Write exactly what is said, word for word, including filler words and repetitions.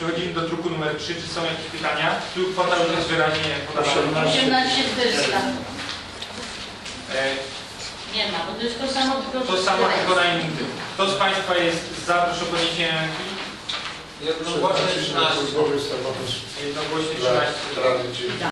Przechodzimy do druku numer trzy. Czy są jakieś pytania? Tu kwota już jest wyraźnie podana. osiemnaście czterysta. E, Nie ma, bo to jest to samo, tylko... to samo, tylko na innym typu. Kto z Państwa jest za, proszę o podniesienie ręki. Jednogłośnie trzynaście. Jednogłośnie trzynaście.